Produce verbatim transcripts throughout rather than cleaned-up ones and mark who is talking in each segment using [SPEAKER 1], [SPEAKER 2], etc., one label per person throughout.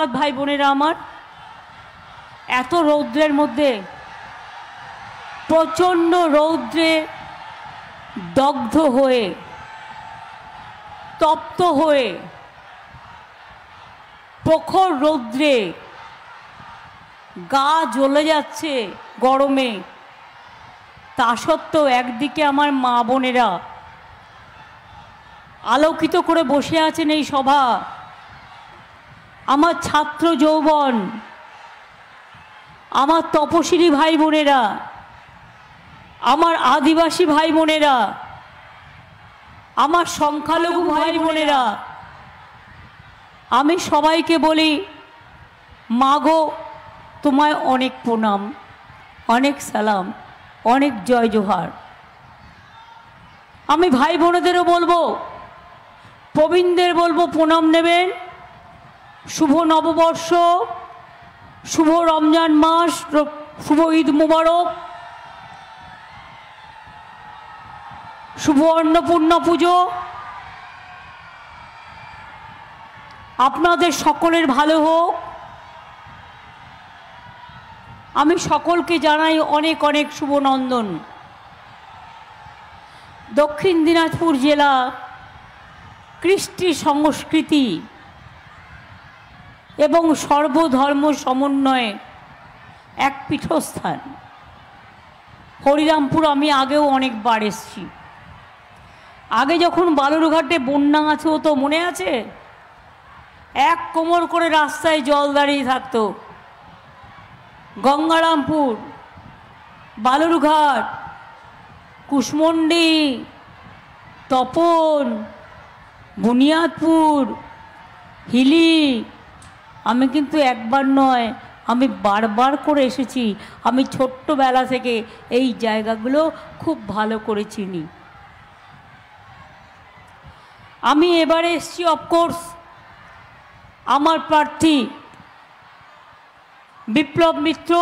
[SPEAKER 1] ভাই বোনেরা আমার, এত রৌদ্রের মধ্যে, প্রচণ্ড রৌদ্রে দগ্ধ হয়ে, তপ্ত হয়ে, প্রখর রৌদ্রে গা জ্বলে যাচ্ছে গরমে, তা সত্ত্বেও একদিকে আমার মা বোনেরা আলোকিত করে বসে আছেন এই সভা, আমার ছাত্র যৌবন, আমার তপশিলি ভাই বোনেরা, আমার আদিবাসী ভাই বোনেরা, আমার সংখ্যালঘু ভাই বোনেরা, আমি সবাইকে বলি, মাগো তোমায় অনেক প্রণাম, অনেক সালাম, অনেক জয় জোহার। আমি ভাই বোনেদেরও বলবো, প্রবীণদের বলবো প্রণাম নেবেন। শুভ নববর্ষ, শুভ রমজান মাস, শুভ ঈদ মুবারক, শুভ অন্নপূর্ণা পুজো। আপনাদের সকলের ভালো হোক। আমি সকলকে জানাই অনেক অনেক শুভনন্দন। দক্ষিণ দিনাজপুর জেলা কৃষ্টি সংস্কৃতি এবং সর্বধর্ম সমন্বয়ে এক পীঠস্থান। হরিরামপুর আমি আগেও অনেকবার এসেছি। আগে যখন বালুরঘাটে বন্যা আছে হতো, মনে আছে? এক কোমর করে রাস্তায় জল দাঁড়িয়ে থাকতো। গঙ্গারামপুর, বালুরঘাট, কুশমন্ডি, তপন, বুনিয়াদপুর, হিলি, আমি কিন্তু একবার নয়, আমি বারবার করে এসেছি। আমি ছোট্টবেলা থেকে এই জায়গাগুলো খুব ভালো করে চিনি। আমি এবারে এসেছি অফকোর্স আমার প্রার্থী বিপ্লব মিত্র,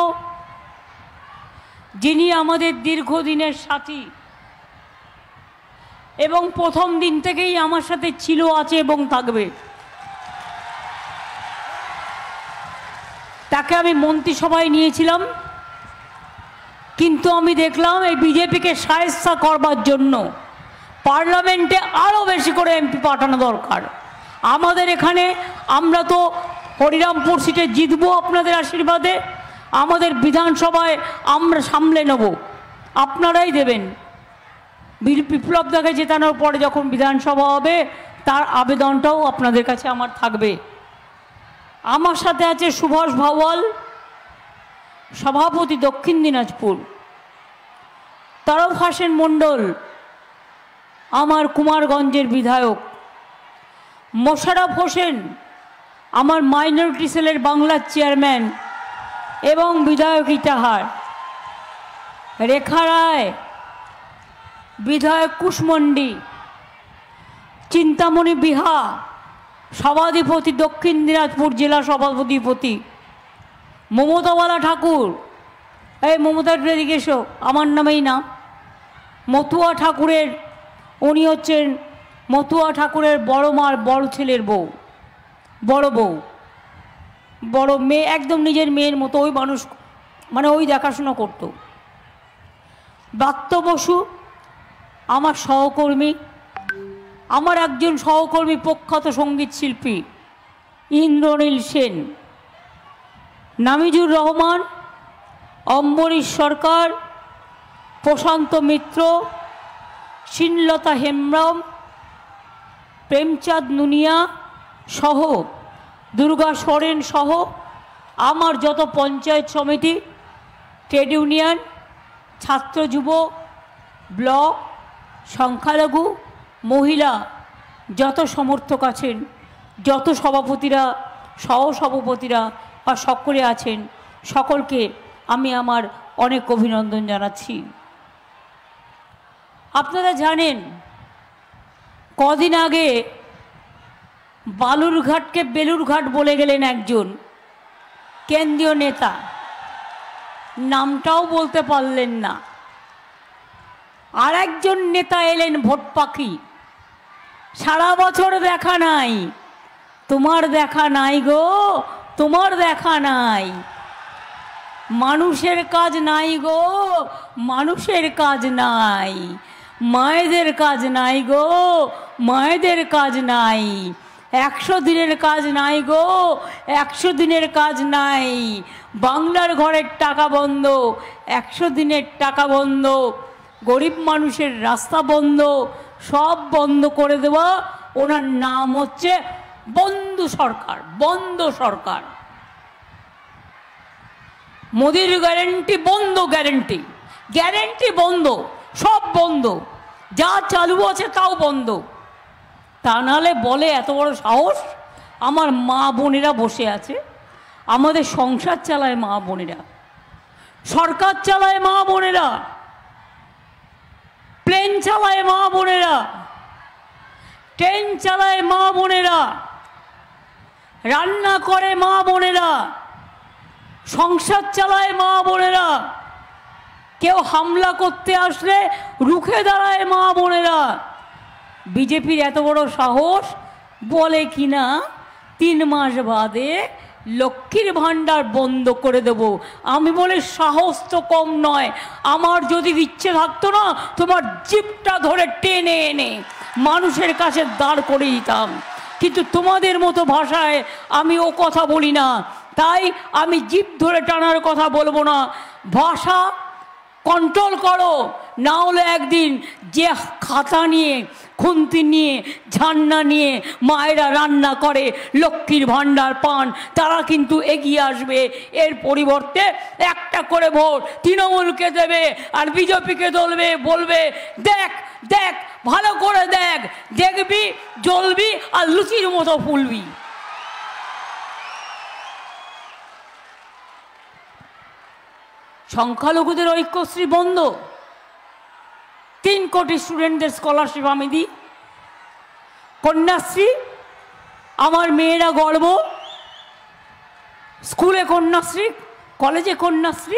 [SPEAKER 1] যিনি আমাদের দীর্ঘদিনের সাথী এবং প্রথম দিন থেকেই আমার সাথে ছিল, আছে এবং থাকবে। তাকে আমি মন্ত্রিসভায় নিয়েছিলাম, কিন্তু আমি দেখলাম এই বিজেপিকে সায়স্তা করবার জন্য পার্লামেন্টে আরও বেশি করে এমপি পাঠানো দরকার। আমাদের এখানে আমরা তো হরিরামপুর সিটে জিতবো আপনাদের আশীর্বাদে। আমাদের বিধানসভায় আমরা সামলে নেব, আপনারাই দেবেন। বিপ্লব দাকে জেতানোর পরে যখন বিধানসভা হবে, তার আবেদনটাও আপনাদের কাছে আমার থাকবে। আমার সাথে আছে সুভাষ ভাওয়াল, সভাপতি দক্ষিণ দিনাজপুর, তরফ হাসেন মণ্ডল, আমার কুমারগঞ্জের বিধায়ক, মোশাররফ হোসেন, আমার মাইনরিটি সেলের বাংলার চেয়ারম্যান এবং বিধায়ক ইটাহার, রেখা রায়, বিধায়ক কুশমন্ডি, চিন্তামণি বিহা, সভাধিপতি দক্ষিণ দিনাজপুর জেলা সভাধিপতি, মমতাওয়ালা ঠাকুর, এই মমতার এদিকে এসো, আমার নামেই না, মতুয়া ঠাকুরের, উনি হচ্ছেন মতুয়া ঠাকুরের বড় মার বড় ছেলের বউ, বড় বউ, বড় মেয়ে, একদম নিজের মেয়ের মতো ওই মানুষ, মানে ওই দেখাশোনা করতো। ব্রাত্য বসু আমার সহকর্মী, আমার একজন সহকর্মী প্রখ্যাত সঙ্গীত শিল্পী ইন্দ্রনীল সেন, নামিজুর রহমান, অম্বরীশ সরকার, প্রশান্ত মিত্র, শ্রীলতা হেমব্রম, প্রেমচাঁদ নুনিয়া সহ, দুর্গা সোরেন সহ আমার যত পঞ্চায়েত সমিতি, ট্রেড ইউনিয়ন, ছাত্র যুব, ব্লক, সংখ্যালঘু, মহিলা যত সমর্থক আছেন, যত সভাপতিরা, সহসভাপতিরা বা সকলে আছেন, সকলকে আমি আমার অনেক অভিনন্দন জানাচ্ছি। আপনারা জানেন, কদিন আগে বালুরঘাটকে বেলুরঘাট বলে গেলেন একজন কেন্দ্রীয় নেতা, নামটাও বলতে পারলেন না। আর একজন নেতা এলেন ভোট পাখি, সারা বছর দেখা নাই, তোমার দেখা নাই গো, তোমার দেখা নাই। মানুষের কাজ নাই গো, মানুষের কাজ নাই। মায়েদের কাজ নাই গো, মায়েদের কাজ নাই। একশো দিনের কাজ নাই গো, একশো দিনের কাজ নাই। বাংলার ঘরের টাকা বন্ধ, একশো দিনের টাকা বন্ধ। গরিব মানুষের রাস্তা বন্ধ, সব বন্ধ করে দেওয়া। ওনার নাম হচ্ছে বন্ধ সরকার, বন্ধ সরকার। মোদির গ্যারেন্টি বন্ধ, গ্যারেন্টি গ্যারেন্টি বন্ধ, সব বন্ধ। যা চালু আছে তাও বন্ধ। তা নাহলে বলে এত বড় সাহস। আমার মা বোনেরা বসে আছে, আমাদের সংসার চালায় মা বোনেরা, সরকার চালায় মা বোনেরা, প্লেন চালায় মা বোনেরা, ট্রেন চালায় মা বোনেরা, রান্না করে মা বোনেরা, সংসার চালায় মা বোনেরা। কেউ হামলা করতে আসলে রুখে দাঁড়ায় মা বোনেরা। বিজেপির এত বড় সাহস, বলে কিনা তিন মাস বাদে লক্ষ্মীর ভাণ্ডার বন্ধ করে দেব। আমি বলে সাহস তো কম নয়। আমার যদি ইচ্ছে থাকতো না, তোমার জিপটা ধরে টেনে এনে মানুষের কাছে দাঁড় করে দিতাম। কিন্তু তোমাদের মতো ভাষায় আমি ও কথা বলি না, তাই আমি জিপ ধরে টানার কথা বলবো না। ভাষা কন্ট্রোল করো, না হলে একদিন যে খাতা নিয়ে, খুন্তি নিয়ে, ঝান্না নিয়ে মায়েরা রান্না করে, লক্ষ্মীর ভাণ্ডার পান, তারা কিন্তু এগিয়ে আসবে। এর পরিবর্তে একটা করে ভোট তৃণমূলকে দেবে আর বিজেপিকে দলবে, বলবে দেখ দেখ ভালো করে দেখ, দেখবি জ্বলবি আর লুচির মতো ফুলবি। সংখ্যালঘুদের ঐক্যশ্রী বন্ধ। তিন কোটি স্টুডেন্টদের স্কলারশিপ আমি দিই। কন্যাশ্রী, আমার মেয়েরা গর্ব। স্কুলে কন্যাশ্রী, কলেজে কন্যাশ্রী,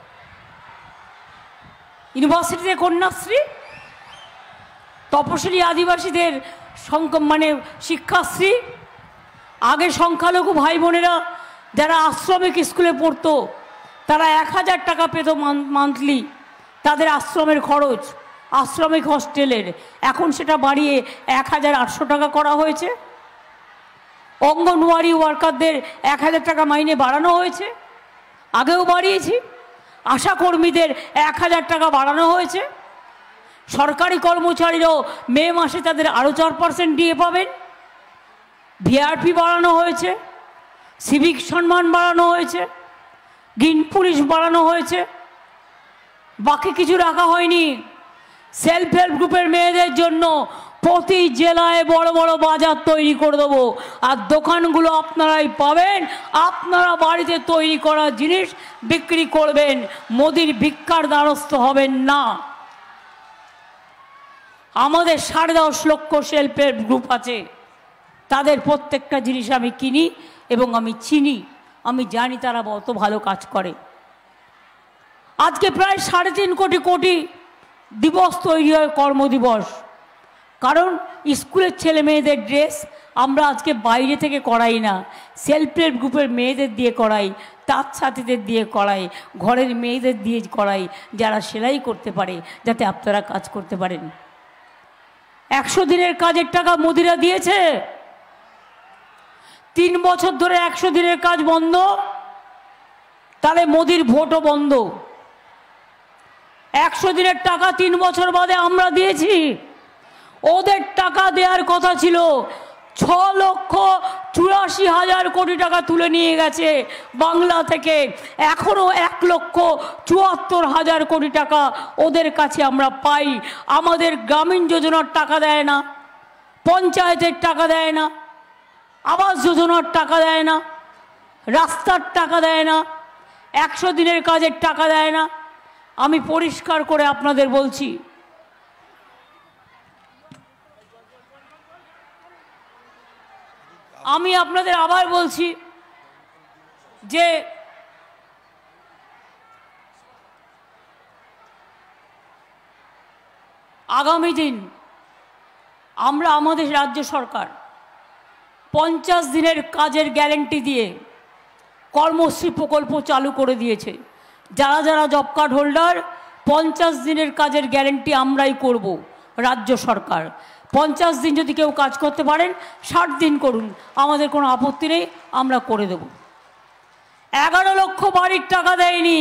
[SPEAKER 1] ইউনিভার্সিটিতে কন্যাশ্রী, তপশিলি আদিবাসীদের মানে শিক্ষাশ্রী। আগে সংখ্যালঘু ভাই বোনেরা যারা আশ্রমিক স্কুলে পড়তো তারা এক হাজার টাকা পেত মান্থলি, তাদের আশ্রমের খরচ, আশ্রমিক হস্টেলের। এখন সেটা বাড়িয়ে এক হাজার আটশো টাকা করা হয়েছে। অঙ্গনওয়াড়ি ওয়ার্কারদের এক হাজার টাকা মাইনে বাড়ানো হয়েছে, আগেও বাড়িয়েছি। আশা কর্মীদের এক হাজার টাকা বাড়ানো হয়েছে। সরকারি কর্মচারীরাও মে মাসে তাদের আরও চার পার্সেন্ট ডিএ পাবেন। ভিআরপি বাড়ানো হয়েছে, সিভিক সম্মান বাড়ানো হয়েছে, গ্রিন পুলিশ বাড়ানো হয়েছে। বাকি কিছু রাখা হয়নি। সেলফ হেল্প গ্রুপের মেয়েদের জন্য প্রতি জেলায় বড় বড় বাজার তৈরি করে দেবো, আর দোকানগুলো আপনারাই পাবেন। আপনারা বাড়িতে তৈরি করা জিনিস বিক্রি করবেন, মোদির ভিক্ষার দ্বারস্থ হবেন না। আমাদের সাড়ে দশ লক্ষ সেলফ হেল্প গ্রুপ আছে, তাদের প্রত্যেকটা জিনিস আমি কিনি এবং আমি চিনি, আমি জানি তারা কত ভালো কাজ করে। আজকে প্রায় সাড়ে তিন কোটি কোটি দিবস তৈরি হয়, কর্মদিবস। কারণ স্কুলের ছেলে মেয়েদের ড্রেস আমরা আজকে বাইরে থেকে করাই না, সেলফ হেল্প গ্রুপের মেয়েদের দিয়ে করাই, তাঁত ছাতিদের দিয়ে করাই, ঘরের মেয়েদের দিয়ে করাই, যারা সেলাই করতে পারে, যাতে আপনারা কাজ করতে পারেন। একশো দিনের কাজের টাকা মোদিরা দিয়েছে। তিন বছর ধরে একশো দিনের কাজ বন্ধ, তাহলে মোদির ভোটও বন্ধ। একশো দিনের টাকা তিন বছর বাদে আমরা দিয়েছি। ওদের টাকা দেওয়ার কথা ছিল, ছ লক্ষ চুরাশি হাজার কোটি টাকা তুলে নিয়ে গেছে বাংলা থেকে। এখনও এক লক্ষ চুয়াত্তর হাজার কোটি টাকা ওদের কাছে আমরা পাই। আমাদের গ্রামীণ যোজনার টাকা দেয় না, পঞ্চায়েতের টাকা দেয় না, আবাস যোজনার টাকা দেয় না, রাস্তার টাকা দেয় না, একশো দিনের কাজের টাকা দেয় না। আমি পরিষ্কার করে আপনাদের বলছি, আমি আপনাদের আবার বলছি যে আগামী দিন আমরা আমাদের রাজ্য সরকার পঞ্চাশ দিনের কাজের গ্যারেন্টি দিয়ে কর্মশ্রী প্রকল্প চালু করে দিয়েছে। যারা যারা জব কার্ড হোল্ডার পঞ্চাশ দিনের কাজের গ্যারেন্টি আমরাই করব, রাজ্য সরকার। পঞ্চাশ দিন যদি কেউ কাজ করতে পারেন ষাট দিন করুন, আমাদের কোনো আপত্তি নেই, আমরা করে দেব। এগারো লক্ষ বাড়ির টাকা দেয়নি,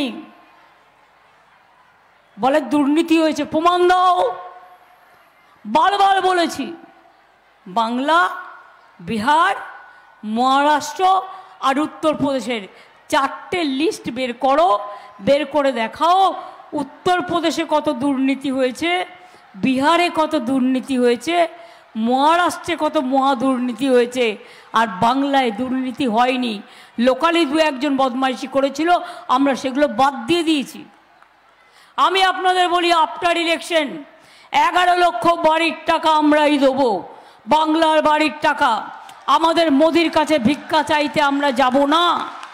[SPEAKER 1] বলে দুর্নীতি হয়েছে, প্রমাণ দাও। বারবার বলেছি, বাংলা, বিহার, মহারাষ্ট্র আর উত্তরপ্রদেশের চারটে লিস্ট বের করো, বের করে দেখাও উত্তরপ্রদেশে কত দুর্নীতি হয়েছে, বিহারে কত দুর্নীতি হয়েছে, মহারাষ্ট্রে কত মহা দুর্নীতি হয়েছে, আর বাংলায় দুর্নীতি হয়নি। লোকালি দু একজন বদমাইশি করেছিল, আমরা সেগুলো বাদ দিয়ে দিয়েছি। আমি আপনাদের বলি, আফটার ইলেকশন এগারো লক্ষ বাড়ির টাকা আমরাই দেবো, বাংলার বাড়ির টাকা। আমাদের মোদির কাছে ভিক্ষা চাইতে আমরা যাব না।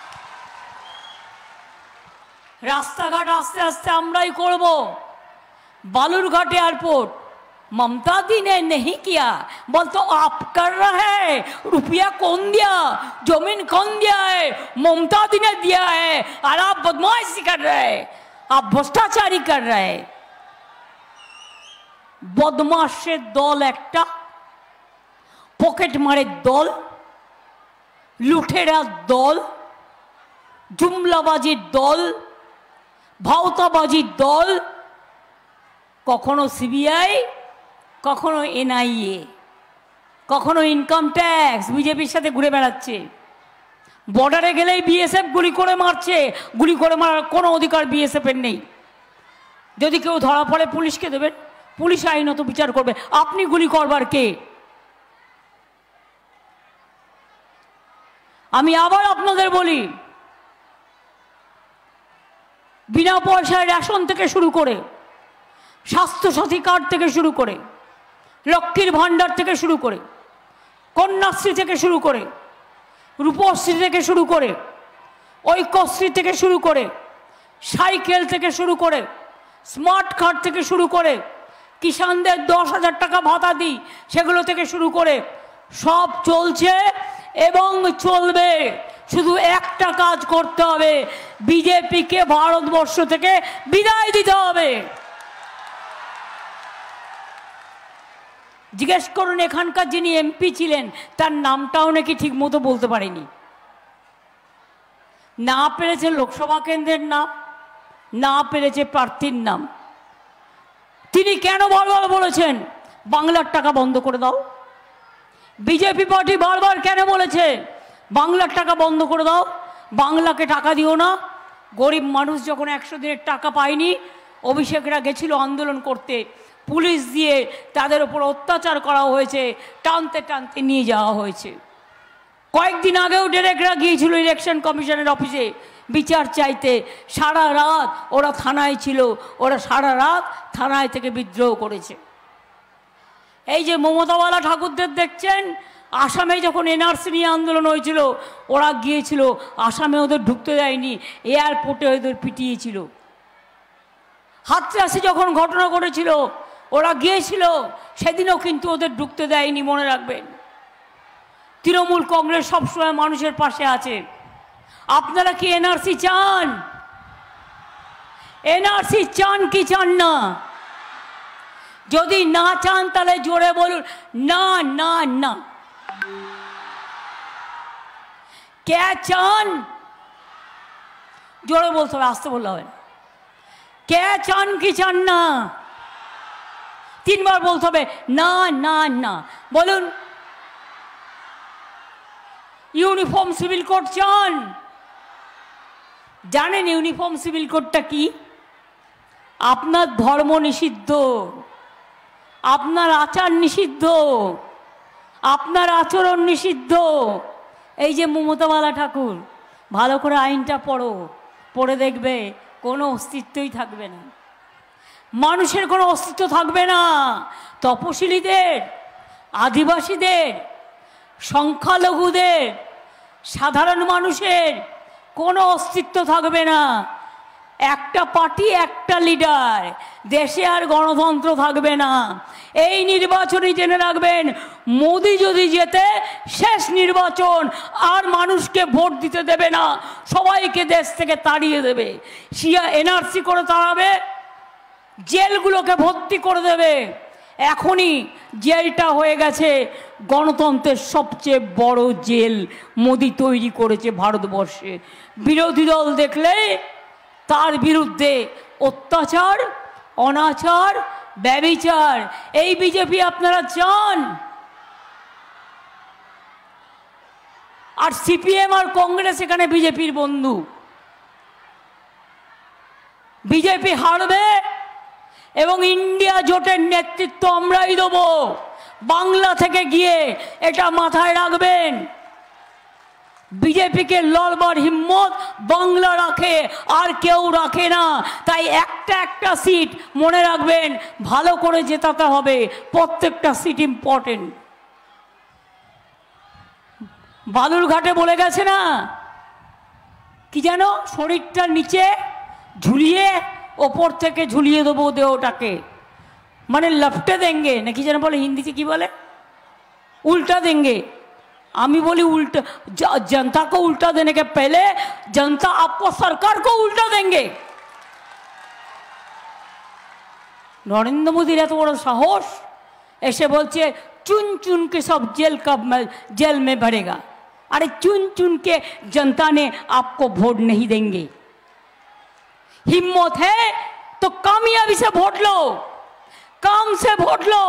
[SPEAKER 1] রাস্তাঘাট আস্তে আস্তে আমরাই করব। बालूरघाट एयरपोर्ट ममता दी ने नहीं किया, बोल तो आप कर रहे हैं। रुपया कौन दिया, जमीन कौन दिया है, ममता दी ने दिया है। और आप बदमाशी कर रहे हैं, आप भ्रष्टाचारी कर रहे हैं। बदमाशेर दल एकटा, पकेट मारे दल, लुटेरा दल, जुमलाबाजी दल, भावताबाजी दल। कखनो सीबीआई, कखनो एनआईए, कखनो इनकाम टैक्स बीजेपीर साथे घुरे बेड़ाচ্ছে। बॉर्डारे गेलेই বিএসএফ গুলি করে মারছে, গুলি করে মারার কোনো অধিকার বিএসএফের নেই। যদি কেউ ধরা পড়ে পুলিশকে দেবেন, পুলিশ আইনত বিচার করবে। আপনি গুলি করবার কে? আমি আবার আপনাদের বলি, বিনা পয়সায় রেশন থেকে শুরু করে, স্বাস্থ্যসাথী কার্ড থেকে শুরু করে, লক্ষ্মীর ভাণ্ডার থেকে শুরু করে, কন্যাশ্রী থেকে শুরু করে, রূপশ্রী থেকে শুরু করে, ঐক্যশ্রী থেকে শুরু করে, সাইকেল থেকে শুরু করে, স্মার্ট কার্ড থেকে শুরু করে, কিষানদের দশ হাজার টাকা ভাতা দিই সেগুলো থেকে শুরু করে সব চলছে এবং চলবে। শুধু একটা কাজ করতে হবে, বিজেপিকে ভারতবর্ষ থেকে বিদায় দিতে হবে। জিজ্ঞেস করুন এখানকার যিনি এমপি ছিলেন তার নামটাও নাকি ঠিক মতো বলতে পারেনি, না পেরেছে লোকসভা কেন্দ্রের নাম, না পেরেছে প্রার্থীর নাম। তিনি কেন বারবার বলেছেন বাংলার টাকা বন্ধ করে দাও? বিজেপি পার্টি বারবার কেন বলেছে বাংলার টাকা বন্ধ করে দাও, বাংলাকে টাকা দিও না? গরিব মানুষ যখন একশো দিনের টাকা পায়নি, অভিষেকরা গেছিল আন্দোলন করতে, পুলিশ দিয়ে তাদের উপর অত্যাচার করা হয়েছে, টানতে টানতে নিয়ে যাওয়া হয়েছে। কয়েকদিন আগেও ডিরেক্টররা গিয়েছিল ইলেকশন কমিশনের অফিসে বিচার চাইতে, সারা রাত ওরা থানায় ছিল, ওরা সারা রাত থানায় থেকে বিদ্রোহ করেছে। এই যে মমতাওয়ালা ঠাকুরদের দেখছেন, আসামে যখন এনআরসি নিয়ে আন্দোলন হয়েছিল ওরা গিয়েছিল, আসামে ওদের ঢুকতে দেয়নি, এয়ারপোর্টে ওদের পিটিয়েছিল। হাতরাসি যখন ঘটনা ঘটেছিল ওরা গিয়েছিল, সেদিনও কিন্তু ওদের ঢুকতে দেয়নি, মনে রাখবেন। তৃণমূল কংগ্রেস সবসময় মানুষের পাশে আছে। আপনারা কি এনআরসি চান? এনআরসি চান কি চান না? যদি না চান তাহলে জোরে বলুন না না না। কে চান? জোরে বলতে হবে, আসতে বললে হবে। কে চান কি চান না? তিনবার বলতে হবে না না না। বলুন। ইউনিফর্ম সিভিল কোড চান? জানেন ইউনিফর্ম সিভিল কোডটা কি? আপনার ধর্ম নিষিদ্ধ, আপনার আচার নিষিদ্ধ, আপনার আচরণ নিষিদ্ধ। এই যে মমতাওয়ালা ঠাকুর, ভালো করে আইনটা পড়ো, পড়ে দেখবে কোনো অস্তিত্বই থাকবে না, মানুষের কোনো অস্তিত্ব থাকবে না। তপশিলীদের, আদিবাসীদের, সংখ্যালঘুদের, সাধারণ মানুষের কোনো অস্তিত্ব থাকবে না। একটা পার্টি একটা লিডার, দেশে আর গণতন্ত্র থাকবে না। এই নির্বাচনে জেনে রাখবেন, মোদি যদি জেতে শেষ নির্বাচন, আর মানুষকে ভোট দিতে দেবে না, সবাইকে দেশ থেকে তাড়িয়ে দেবে। সিয়া এনআরসি করে তাড়াবে, জেলগুলোকে ভর্তি করে দেবে। এখনই জেলটা হয়ে গেছে গণতন্ত্রের সবচেয়ে বড় জেল মোদি তৈরি করেছে ভারতবর্ষে। বিরোধী দল দেখলে তার বিরুদ্ধে অত্যাচার, অনাচার, ব্যভিচার। এই বিজেপি আপনারা চান? আর সিপিএম আর কংগ্রেস এখানে বিজেপির বন্ধু। বিজেপি হারবে এবং ইন্ডিয়া জোটের নেতৃত্ব আমরাই দেব। বাংলা থেকে গিয়ে এটা মাথায় রাখবেন, বিজেপিকে লড়বার হিম্মত বাংলা রাখে, আর কেউ রাখে না। তাই একটা একটা সিট মনে রাখবেন, ভালো করে জেতাতে হবে। প্রত্যেকটা সিট ইম্পর্টেন্ট। বালুরঘাটে বলে গেছে না, কি যেন, শরীরটা নিচে ঝুলিয়ে ওপর থেকে ঝুলিয়ে দেবো দেহটাকে, মানে লপটে দেंगे নাকি যেন বলে, হিন্দিতে কি বলে, उल्टा देंगे। আমি বলি उल्टा, जनता को उल्टा देने के पहले जनता आपको सरकार को उल्टा देंगे। नरेंद्र मोदी এত বড় সাহস, এসে বলছে चुन चुन के सब जेल का जेल में भरेगा। अरे चुन चुन के जनता ने आपको वोट नहीं देंगे। हिम्मत है तो कामयाबी से वोट लो, काम से वोट लो।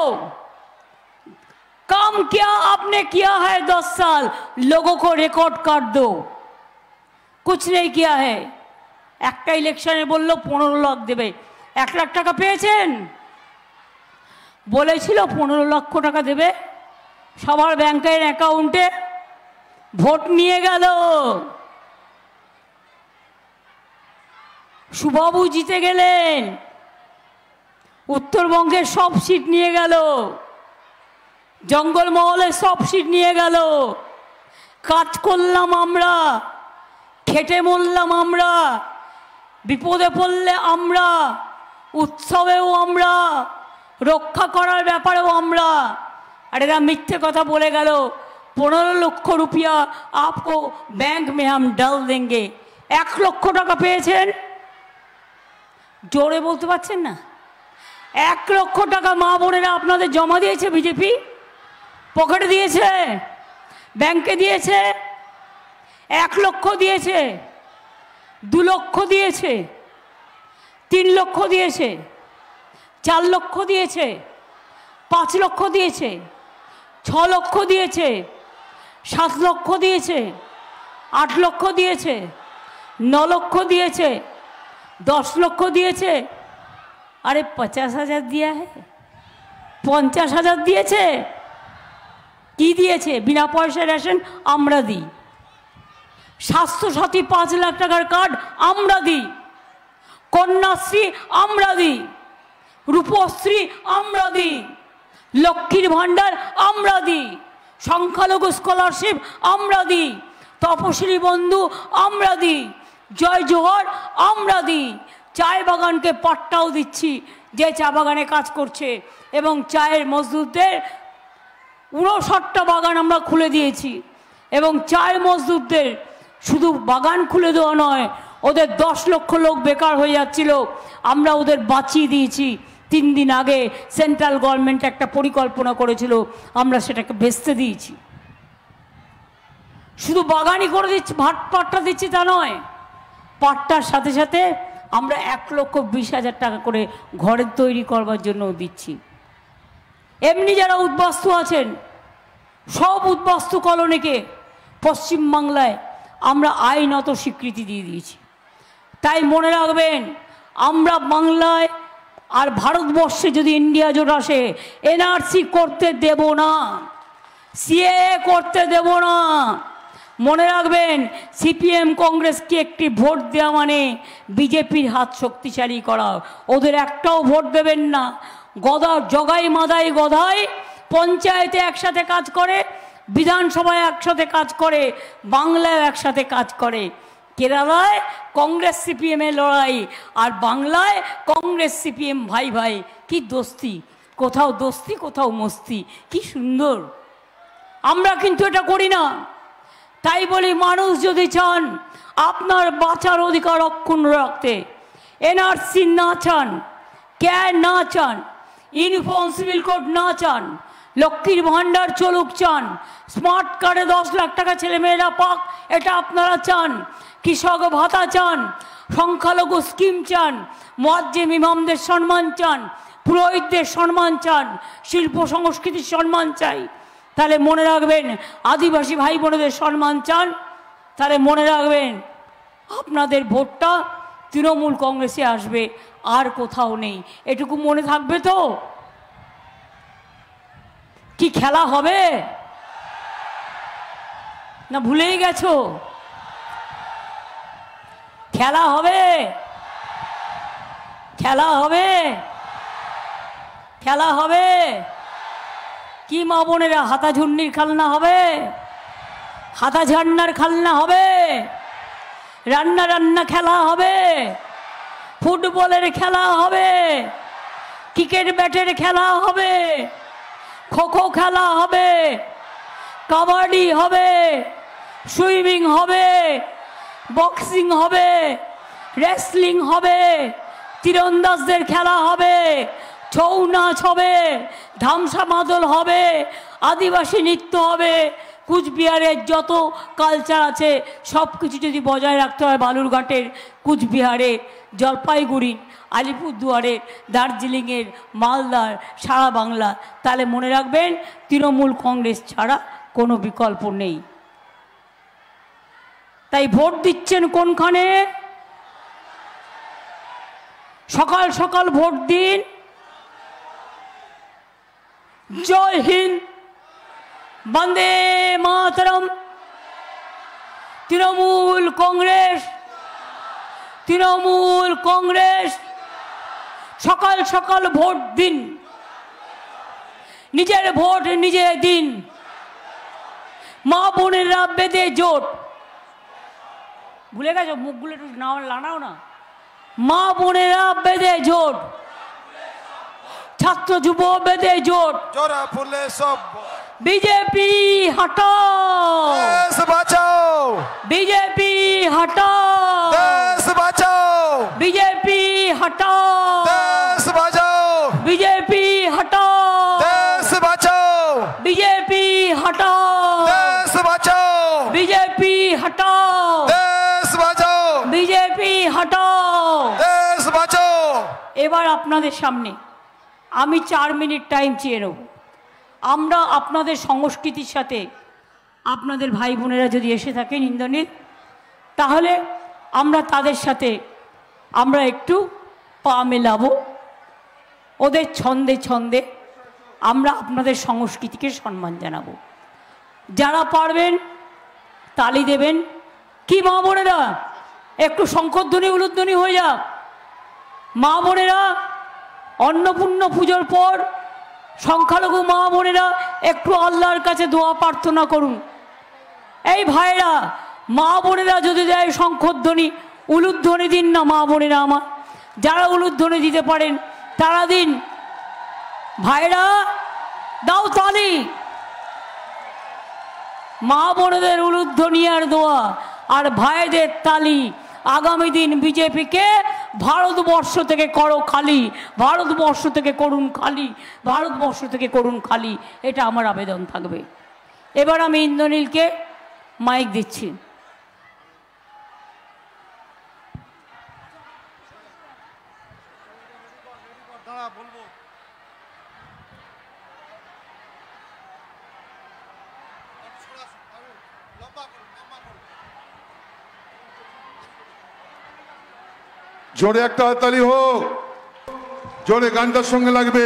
[SPEAKER 1] काम क्या आपने किया है दस साल, लोगों को रिकॉर्ड कर दो। कुछ नहीं किया है। একটা ইলেকশনে বললো পনেরো লাখ দেবে, এক লাখ টাকা পেয়েছেন? বলেছিল পনেরো লক্ষ টাকা দেবে সবার ব্যাংকের অ্যাকাউন্টে, ভোট নিয়ে গেল। সুবাবু জিতে গেলেন, উত্তরবঙ্গের সব সিট নিয়ে গেল, জঙ্গলমহলের সব সিট নিয়ে গেল। কাজ করলাম আমরা, খেটে মরলাম আমরা, বিপদে পড়লে আমরা, উৎসবেও আমরা, রক্ষা করার ব্যাপারেও আমরা। আর এরা মিথ্যে কথা বলে গেল, পনেরো লক্ষ রুপিয়া আপকো ব্যাংক মে হাম ডাল দেंगे। এক লক্ষ টাকা পেয়েছেন? জোরে বলতে পারছেন না? এক লক্ষ টাকা মা বোনেরা আপনাদের জমা দিয়েছে বিজেপি, পকেটে দিয়েছে, ব্যাংকে দিয়েছে। এক লক্ষ দিয়েছে, দু লক্ষ দিয়েছে, তিন লক্ষ দিয়েছে, চার লক্ষ দিয়েছে, পাঁচ লক্ষ দিয়েছে, ছ লক্ষ দিয়েছে, সাত লক্ষ দিয়েছে, আট লক্ষ দিয়েছে, ন লক্ষ দিয়েছে, দশ লক্ষ দিয়েছে। আরে পঞ্চাশ হাজার দিয়া হে, পঞ্চাশ হাজার দিয়েছে। কি দিয়েছে? বিনা পয়সা রেশন আমরা দিই, স্বাস্থ্যসাথী পাঁচ লাখ টাকার কার্ড আমরা দিই, কন্যাশ্রী আমরা দিই, রূপশ্রী আমরা দিই, লক্ষ্মীর ভাণ্ডার আমরা দিই, সংখ্যালঘু স্কলারশিপ আমরা দিই, তপশিলি বন্ধু আমরা দিই, জয় জোহর আমরা দিই। চায় বাগানকে পাট্টাও দিচ্ছি যে চা বাগানে কাজ করছে, এবং চায়ের মজদুরদের উনষাটটা বাগান আমরা খুলে দিয়েছি। এবং চায়ের মজদুরদের শুধু বাগান খুলে দেওয়া নয়, ওদের দশ লক্ষ লোক বেকার হয়ে যাচ্ছিল, আমরা ওদের বাঁচিয়ে দিয়েছি। তিন দিন আগে সেন্ট্রাল গভর্নমেন্ট একটা পরিকল্পনা করেছিল, আমরা সেটাকে ভেস্তে দিয়েছি। শুধু বাগানই করে দিচ্ছি, ভাট পাট্টা দিচ্ছি তা নয়, পাট্টার সাথে সাথে আমরা এক লক্ষ বিশ হাজার টাকা করে ঘরের তৈরি করবার জন্য দিচ্ছি। এমনি যারা উদ্বাস্তু আছেন, সব উদ্বাস্তু কলোনিকে পশ্চিমবাংলায় আমরা আইনত স্বীকৃতি দিয়ে দিয়েছি। তাই মনে রাখবেন, আমরা বাংলায় আর ভারতবর্ষে যদি ইন্ডিয়া জোট আসে, এনআরসি করতে দেব না, সিএএ করতে দেব না। মনে রাখবেন, সিপিএম কংগ্রেসকে একটি ভোট দেওয়া মানে বিজেপির হাত শক্তিশালী করা। ওদের একটাও ভোট দেবেন না। গদা জগাই মাদাই গধাই পঞ্চায়েতে একসাথে কাজ করে, বিধানসভায় একসাথে কাজ করে, বাংলায় একসাথে কাজ করে, কেরালায় কংগ্রেস সিপিএম এর লড়াই, আর বাংলায় কংগ্রেস সিপিএম ভাই ভাই। কি দোস্তি, কোথাও দোস্তি কোথাও মস্তি, কি সুন্দর। আমরা কিন্তু এটা করি না। তাই বলি, মানুষ যদি চান আপনার বাঁচার অধিকার অক্ষুণ্ণ রাখতে, এনআরসি না চান, ক্যার না চান, ইউনিফর্ম সিভিল কোড না চান, লক্ষ্মীর ভাণ্ডার চলুক চান, স্মার্ট কার্ডে দশ লাখ টাকা ছেলেমেয়েরা পাক এটা আপনারা চান, কৃষক ভাতা চান, সংখ্যালঘু স্কিম চান, মুয়াজ্জিম ইমামদের সম্মান চান, পুরোহিতদের সম্মান চান, শিল্প সংস্কৃতির সম্মান চাই, তাহলে মনে রাখবেন আদিবাসী ভাই বোনেদের সম্মান চান, তাহলে মনে রাখবেন আপনাদের ভোটটা তৃণমূল কংগ্রেসে আসবে, আর কোথাও নেই। এটুকু মনে থাকবে তো? কি খেলা হবে না ভুলেই গেছো? খেলা হবে, খেলা হবে, খেলা হবে। কি মা বোনেরা, হাতা ঝুন্নির খেলনা হবে, হাতা ঝান্নার খেলনা হবে, রান্না রান্না খেলা হবে, ফুটবলের খেলা হবে, ক্রিকেট ব্যাটের খেলা হবে, খো খো খেলা হবে, কাবাডি হবে, সুইমিং হবে, বক্সিং হবে, রেসলিং হবে, তীরন্দাজদের খেলা হবে, ছৌ নাচ হবে, ধামসা মাদল হবে, আদিবাসী নৃত্য হবে। কুচবিহারের যত কালচার আছে সব কিছু যদি বজায় রাখতে হয় বালুরঘাটের, কুচবিহারের, জলপাইগুড়ির, আলিপুরদুয়ারের, দার্জিলিংয়ের, মালদার, সারা বাংলা, তাহলে মনে রাখবেন তৃণমূল কংগ্রেস ছাড়া কোনো বিকল্প নেই। তাই ভোট দিচ্ছেন কোনখানে? সকাল সকাল ভোট দিন। জয় হিন্দ, বন্দে মাতরম। তৃণমূল কংগ্রেস, তৃণমূল কংগ্রেস। সকাল সকাল ভোট দিন, নিজের ভোট নিজে দিন। মা বোনেরা বেঁধে জোট, ভুলে গেছো মুখগুলো একটু নাও লানাও না। মা বোনেরা বেঁধে জোট, ছাত্র যুব বেঁধে জোট,
[SPEAKER 2] জোড়া ফুলে সব
[SPEAKER 1] বিজেপি হটাও,
[SPEAKER 2] দেশ বাঁচাও,
[SPEAKER 1] বিজেপি হটাও,
[SPEAKER 2] দেশ বাঁচাও,
[SPEAKER 1] বিজেপি হটাও,
[SPEAKER 2] দেশ বাঁচাও,
[SPEAKER 1] বিজেপি হটাও,
[SPEAKER 2] দেশ বাঁচাও,
[SPEAKER 1] বিজেপি হটাও,
[SPEAKER 2] দেশ বাঁচাও,
[SPEAKER 1] বিজেপি হটাও,
[SPEAKER 2] দেশ বাঁচাও,
[SPEAKER 1] বিজেপি হটাও।
[SPEAKER 2] দেশ বাঁচাও।
[SPEAKER 1] এবার আপনাদের সামনে আমি চার মিনিট টাইম চেয়ে নেব। আমরা আপনাদের সংস্কৃতির সাথে, আপনাদের ভাই বোনেরা যদি এসে থাকেন ইন্দ্রনীল, তাহলে আমরা তাদের সাথে আমরা একটু পা মেলাবো, ওদের ছন্দে ছন্দে আমরা আপনাদের সংস্কৃতিকে সম্মান জানাবো। যারা পারবেন তালি দেবেন। কি মা বোনেরা, একটু শঙ্খধ্বনি উলুধ্বনি হয়ে যাক। মা বোনেরা, অন্নপূর্ণ পুজোর পর সংখ্যালঘু মা বোনেরা একটু আল্লাহর কাছে দোয়া প্রার্থনা করুন। এই ভাইরা, মা বোনেরা যদি দেয় শঙ্খধ্বনি, উলুধ্বনি দিন না মা বোনেরা আমার। যারা উলুধ্বনি দিতে পারেন তারা দিন। ভাইরা দাও তালি। মা বোনেদের উলুধ্বনি আর দোয়া, আর ভাইদের তালি। আগামী দিন বিজেপিকে ভারতবর্ষ থেকে করো খালি, ভারতবর্ষ থেকে করুন খালি, ভারতবর্ষ থেকে করুন খালি, এটা আমার আবেদন থাকবে। এবার আমি ইন্দ্রনীলকে মাইক দিচ্ছি।
[SPEAKER 3] জোরে একটা হাততালি হোক, জোরে গানটার সঙ্গে লাগবে।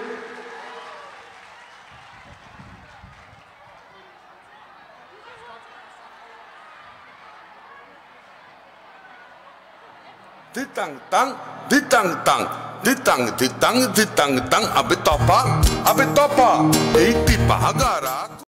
[SPEAKER 4] Ditang tang, ditang tang, ditang ditang ditang tang, abe topa, abe topa, ei pipa agara.